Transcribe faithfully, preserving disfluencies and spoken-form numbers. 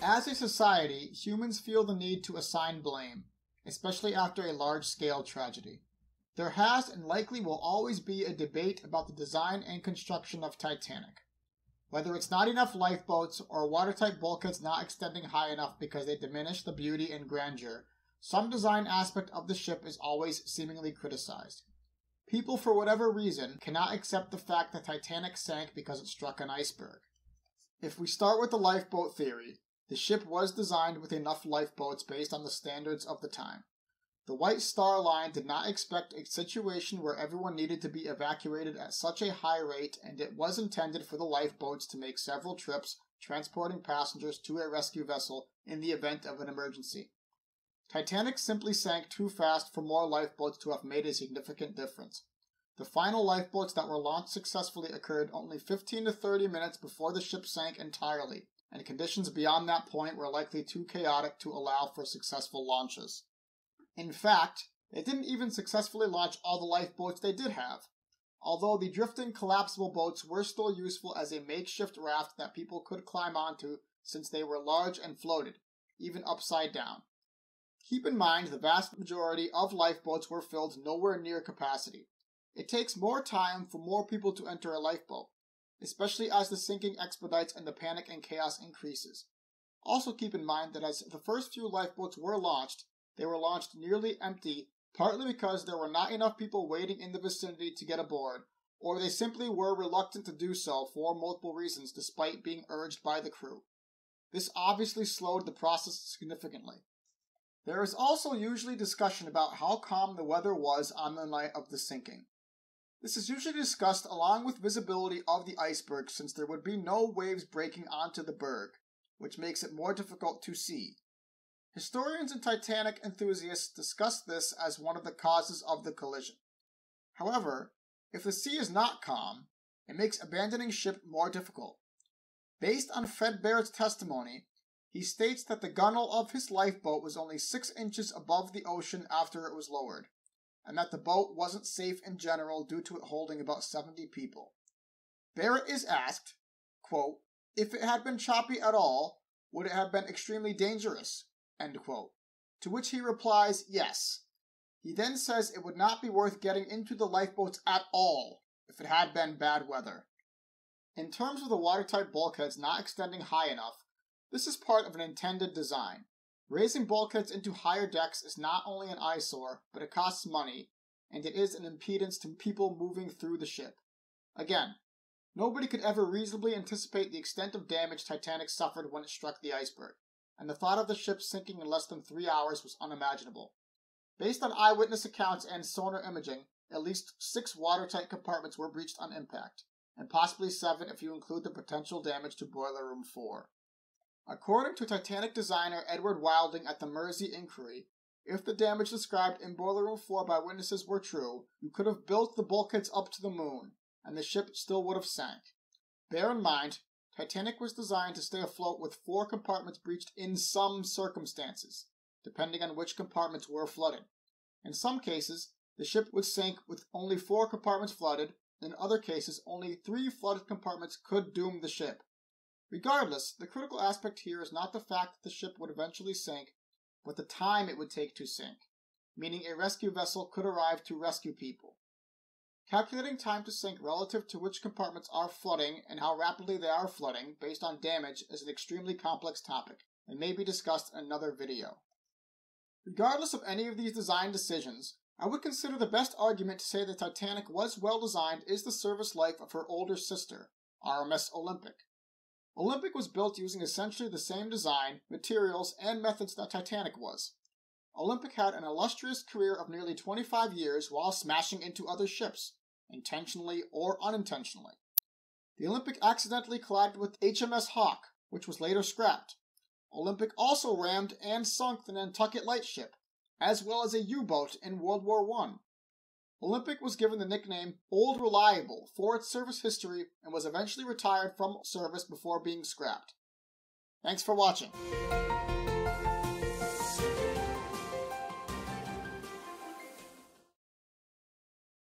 As a society, humans feel the need to assign blame, especially after a large-scale tragedy. There has and likely will always be a debate about the design and construction of Titanic. Whether it's not enough lifeboats or watertight bulkheads not extending high enough because they diminish the beauty and grandeur, some design aspect of the ship is always seemingly criticized. People, for whatever reason, cannot accept the fact that Titanic sank because it struck an iceberg. If we start with the lifeboat theory, the ship was designed with enough lifeboats based on the standards of the time. The White Star Line did not expect a situation where everyone needed to be evacuated at such a high rate, and it was intended for the lifeboats to make several trips transporting passengers to a rescue vessel in the event of an emergency. Titanic simply sank too fast for more lifeboats to have made a significant difference. The final lifeboats that were launched successfully occurred only fifteen to thirty minutes before the ship sank entirely, and conditions beyond that point were likely too chaotic to allow for successful launches. In fact, they didn't even successfully launch all the lifeboats they did have, although the drifting collapsible boats were still useful as a makeshift raft that people could climb onto since they were large and floated, even upside down. Keep in mind the vast majority of lifeboats were filled nowhere near capacity. It takes more time for more people to enter a lifeboat, especially as the sinking expedites and the panic and chaos increases. Also keep in mind that as the first few lifeboats were launched, they were launched nearly empty, partly because there were not enough people waiting in the vicinity to get aboard, or they simply were reluctant to do so for multiple reasons despite being urged by the crew. This obviously slowed the process significantly. There is also usually discussion about how calm the weather was on the night of the sinking. This is usually discussed along with visibility of the iceberg, since there would be no waves breaking onto the berg, which makes it more difficult to see. Historians and Titanic enthusiasts discuss this as one of the causes of the collision. However, if the sea is not calm, it makes abandoning ship more difficult. Based on Fred Barrett's testimony, he states that the gunwale of his lifeboat was only six inches above the ocean after it was lowered, and that the boat wasn't safe in general due to it holding about seventy people. Barrett is asked, quote, if it had been choppy at all, would it have been extremely dangerous? End quote. To which he replies, yes. He then says it would not be worth getting into the lifeboats at all if it had been bad weather. In terms of the watertight bulkheads not extending high enough, this is part of an intended design. Raising bulkheads into higher decks is not only an eyesore, but it costs money, and it is an impedance to people moving through the ship. Again, nobody could ever reasonably anticipate the extent of damage Titanic suffered when it struck the iceberg, and the thought of the ship sinking in less than three hours was unimaginable. Based on eyewitness accounts and sonar imaging, at least six watertight compartments were breached on impact, and possibly seven if you include the potential damage to Boiler Room four. According to Titanic designer Edward Wilding at the Mersey Inquiry, if the damage described in Boiler Room four by witnesses were true, you could have built the bulkheads up to the moon, and the ship still would have sank. Bear in mind, Titanic was designed to stay afloat with four compartments breached in some circumstances, depending on which compartments were flooded. In some cases, the ship would sink with only four compartments flooded, and in other cases, only three flooded compartments could doom the ship. Regardless, the critical aspect here is not the fact that the ship would eventually sink, but the time it would take to sink, meaning a rescue vessel could arrive to rescue people. Calculating time to sink relative to which compartments are flooding and how rapidly they are flooding based on damage is an extremely complex topic, and may be discussed in another video. Regardless of any of these design decisions, I would consider the best argument to say that Titanic was well designed is the service life of her older sister, R M S Olympic. Olympic was built using essentially the same design, materials, and methods that Titanic was. Olympic had an illustrious career of nearly twenty-five years while smashing into other ships, intentionally or unintentionally. The Olympic accidentally collided with H M S Hawke, which was later scrapped. Olympic also rammed and sunk the Nantucket Lightship, as well as a U-boat in World War One. Olympic was given the nickname Old Reliable for its service history and was eventually retired from service before being scrapped. Thanks for watching.